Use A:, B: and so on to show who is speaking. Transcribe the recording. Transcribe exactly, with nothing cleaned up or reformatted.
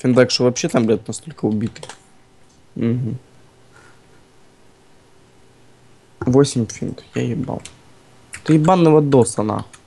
A: Финдак, что вообще там, блядь, настолько убитый. Угу. восемь финт, я ебал. Ты ебаного доса, нахуй.